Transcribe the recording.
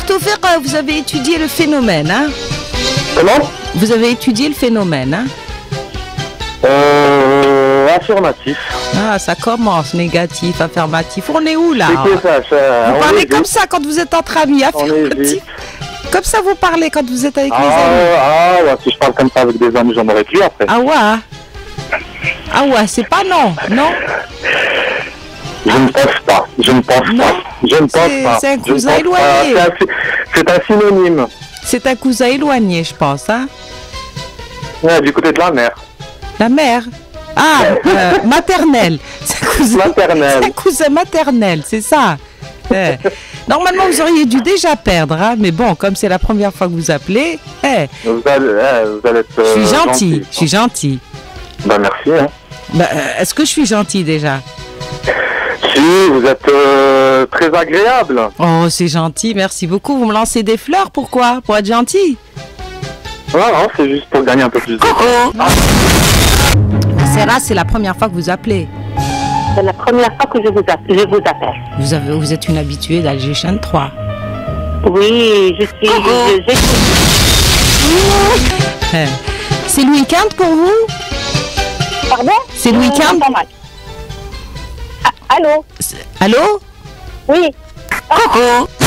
Tawfiq, vous avez étudié le phénomène, hein? Comment? Vous avez étudié le phénomène, hein? Affirmatif. Ah, ça commence, négatif, affirmatif. On est où, là? C'est que ça, Vous parlez comme ça quand vous êtes entre amis, On est affirmatif. vite. Comme ça, vous parlez quand vous êtes avec les amis. Ouais, si je parle comme ça avec des amis, j'en aurais plus après. Ah ouais? Ah ouais, c'est pas non, non? Je ne pense pas. Je ne pense Non. pas. Je ne pense pas. C'est un Je ne cousin pense pas. éloigné. C'est un synonyme. C'est un cousin éloigné, je pense, hein? Ouais, du côté de la mer. La mère. Ah, maternelle. C'est un cousin, Maternelle. c'est un cousin maternel, c'est ça. Normalement, vous auriez dû déjà perdre, hein, mais bon, comme c'est la première fois que vous appelez, Vous allez être. je suis gentil, je suis gentil. Bah, merci. Hein. Bah, est-ce que je suis gentil déjà? Si, vous êtes très agréable. Oh, c'est gentil, merci beaucoup. Vous me lancez des fleurs, pourquoi? Pour être gentil? Non, c'est juste pour gagner un peu plus de temps. Sarah, c'est la première fois que vous appelez. C'est la première fois que je vous appelle. Vous êtes une habituée d'Alger Chaîne 3. Oui, je suis. C'est le week-end pour vous? Pardon? C'est le week-end? Pas mal. Ah, allô? Allô? Oui. Coco.